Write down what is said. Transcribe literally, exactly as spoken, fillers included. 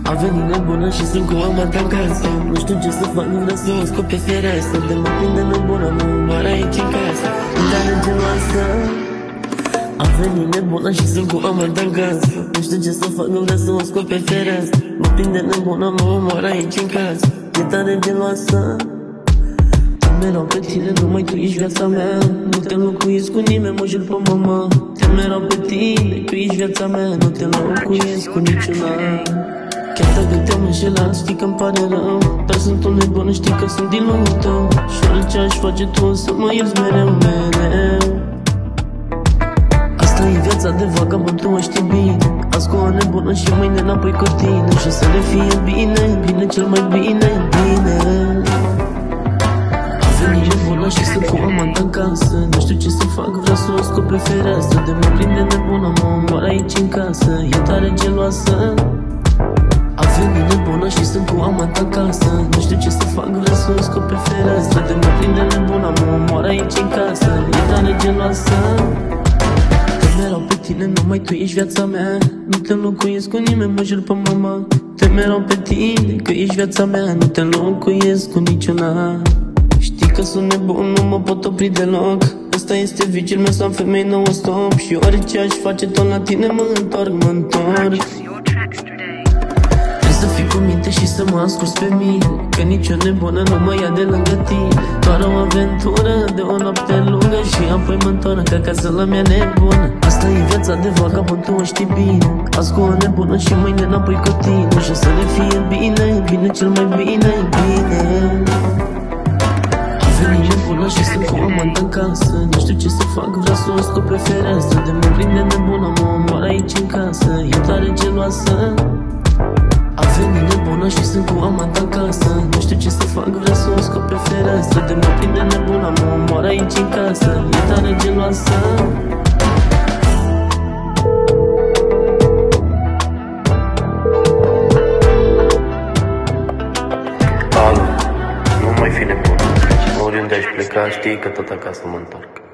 A venit nebună și sunt cu amanta în casă. Nu știu ce să fac, nu vreau să o scot pe fereastră. De mă prinde nebună, mă omoară aici în casă. Îmi dare geloasă. A venit nebună și sunt cu amanta în casă. Nu știu ce să fac, nu vreau să o scot pe fereastră. Mă prinde nebună, mă omoară aici în casă. E tare geloasă. Merau pe tine, numai tu ești viața mea. Nu te înlocuiesc cu nimeni, mă jur pe mama. Te merau pe tine, tu ești viața mea. Nu te înlocuiesc cu niciuna. Chiar dacă te-am înșelat, știi că-mi pare rău. Dar sunt un nebun, știi că sunt din locul tău. Și orice aș face tu o să mă ierți mereu, mereu. Asta e viața de vagabond, tu o știi bine. Azi cu o nebună și mâine înapoi cu tine. Și o să le fie bine, bine cel mai bine, bine. Nebună și sunt cu amanta în casă. Nu știu ce să fac, vreau să o scot pe fereastră. De mă prinde nebună, mă omoară aici în casă. E tare geloasă. A venit nebună și sunt cu amanta în casă. Nu știu ce să fac, vreau să o scot pe fereastră. De mă prinde nebună, mă omoară aici în casă. E tare geloasă. Că merau pe tine, numai tu ești viața mea. Nu te înlocuiesc cu nimeni, mă jur pe mama. Te merau pe tine, că ești viața mea. Nu te înlocuiesc cu niciuna. Știi că sunt nebun, nu mă pot opri deloc. Asta este viciul meu, să am femei non-stop. Și orice aș face tot la tine mă întorc, mă întorc. Trebuie să fii cu minte și să mă asculți pe mine. Că nicio nebună nu mă ia de lângă tine. Doar o aventură de o noapte lungă. Și apoi mă întorc acasă la mea nebună. Asta e viața de vagabond, tu o știi bine. Azi cu o nebună și mâine înapoi cu tine. Și o să le fie bine, bine cel mai bine, bine. Venit nebună și sunt cu amanta în casă. Nu știu ce să fac, vreau să o scot pe fereastră. De mă prinde nebună, mă omoară aici în casă. E tare geloasă. A venit nebună și sunt cu amanta în casă. Nu știu ce să fac, vreau să o scot pe fereastră. De mă prinde nebună, mă omoară aici în casă. E tare geloasă. Alu, nu mai fi nebun. Oriunde aș pleca, știi că tot acasă mă întorc.